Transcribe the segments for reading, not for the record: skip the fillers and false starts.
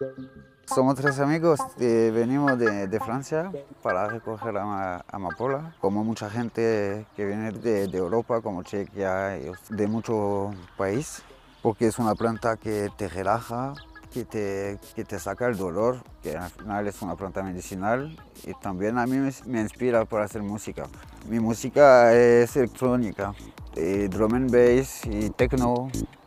Somos tres amigos, venimos de Francia para recoger amapola. Como mucha gente que viene de Europa, como Chequia, y de muchos países, porque es una planta que te relaja, que te saca el dolor, que al final es una planta medicinal y también a mí me inspira para hacer música. Mi música es electrónica, drum and bass y techno.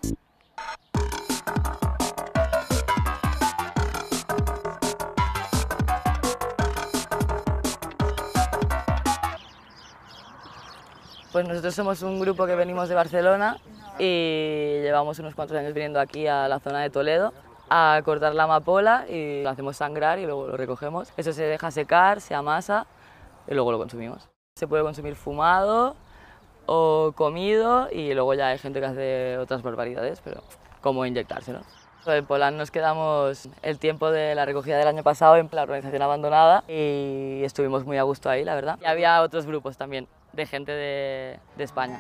Pues nosotros somos un grupo que venimos de Barcelona y llevamos unos cuantos años viniendo aquí a la zona de Toledo a cortar la amapola y lo hacemos sangrar y luego lo recogemos. Eso se deja secar, se amasa y luego lo consumimos. Se puede consumir fumado o comido y luego ya hay gente que hace otras barbaridades, pero como inyectárselo. En Polán nos quedamos el tiempo de la recogida del año pasado en la organización abandonada y estuvimos muy a gusto ahí, la verdad. Y había otros grupos también de gente de España.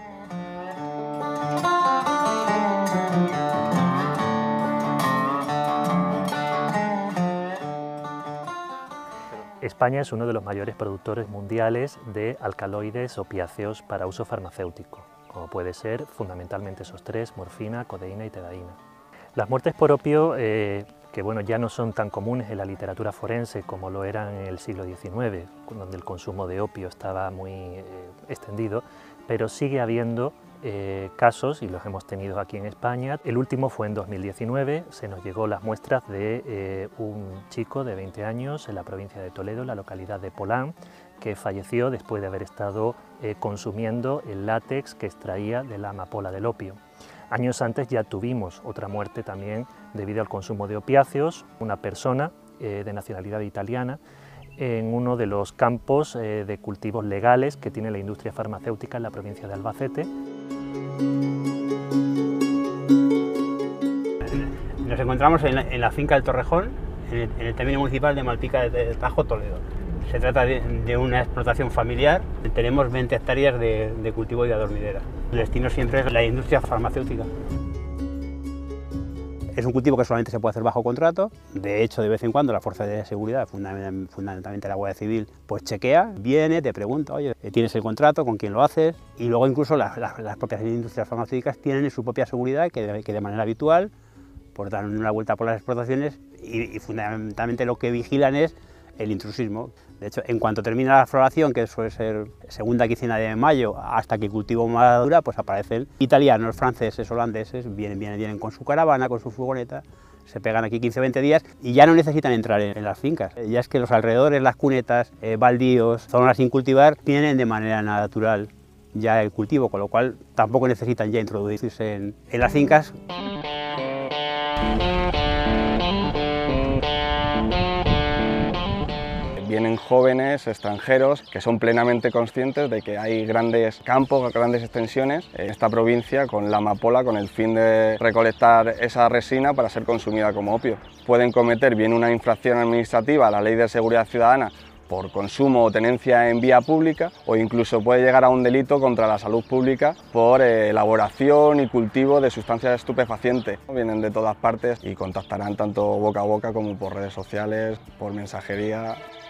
España es uno de los mayores productores mundiales de alcaloides opiáceos para uso farmacéutico, como puede ser fundamentalmente esos tres: morfina, codeína y tedaína. Las muertes por opio, que bueno, ya no son tan comunes en la literatura forense como lo eran en el siglo XIX, donde el consumo de opio estaba muy extendido, pero sigue habiendo casos, y los hemos tenido aquí en España. El último fue en 2019, se nos llegó las muestras de un chico de 20 años en la provincia de Toledo, en la localidad de Polán, que falleció después de haber estado consumiendo el látex que extraía de la amapola del opio. Años antes ya tuvimos otra muerte también debido al consumo de opiáceos, una persona de nacionalidad italiana en uno de los campos de cultivos legales que tiene la industria farmacéutica en la provincia de Albacete. Nos encontramos en la finca del Torrejón, en el término municipal de Malpica de Tajo, Toledo. Se trata de una explotación familiar, tenemos 20 hectáreas de cultivo y de adormidera. El destino siempre es la industria farmacéutica. Es un cultivo que solamente se puede hacer bajo contrato. De hecho, de vez en cuando la fuerza de seguridad, fundamentalmente la Guardia Civil, pues chequea, viene, te pregunta: oye, ¿tienes el contrato? ¿Con quién lo haces? Y luego incluso las propias industrias farmacéuticas tienen su propia seguridad que de manera habitual pues dan una vuelta por las explotaciones y fundamentalmente lo que vigilan es el intrusismo. De hecho, en cuanto termina la floración, que suele ser segunda quincena de mayo, hasta que el cultivo madura, pues aparecen italianos, franceses, holandeses, vienen con su caravana, con su furgoneta, se pegan aquí 15 o 20 días y ya no necesitan entrar en las fincas. Ya es que los alrededores, las cunetas, baldíos, zonas sin cultivar, tienen de manera natural ya el cultivo, con lo cual tampoco necesitan ya introducirse en las fincas. Vienen jóvenes extranjeros que son plenamente conscientes de que hay grandes campos, grandes extensiones en esta provincia con la amapola con el fin de recolectar esa resina para ser consumida como opio. Pueden cometer bien una infracción administrativa a la Ley de Seguridad Ciudadana por consumo o tenencia en vía pública, o incluso puede llegar a un delito contra la salud pública por elaboración y cultivo de sustancias estupefacientes. Vienen de todas partes y contactarán tanto boca a boca como por redes sociales, por mensajería.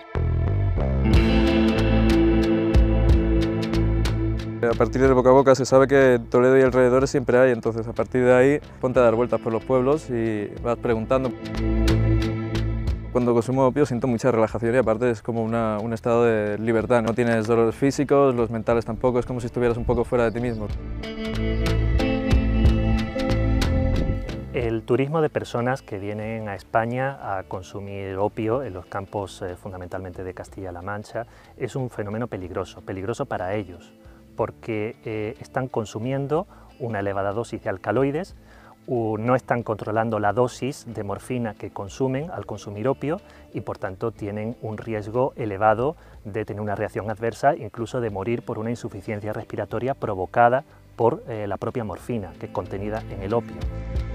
A partir del boca a boca se sabe que Toledo y alrededores siempre hay, entonces a partir de ahí ponte a dar vueltas por los pueblos y vas preguntando. Cuando consumo opio siento mucha relajación y aparte es como un estado de libertad. No tienes dolores físicos, los mentales tampoco, es como si estuvieras un poco fuera de ti mismo. El turismo de personas que vienen a España a consumir opio en los campos fundamentalmente de Castilla-La Mancha es un fenómeno peligroso para ellos, porque están consumiendo una elevada dosis de alcaloides, no están controlando la dosis de morfina que consumen al consumir opio y por tanto tienen un riesgo elevado de tener una reacción adversa, incluso de morir por una insuficiencia respiratoria provocada por la propia morfina que es contenida en el opio.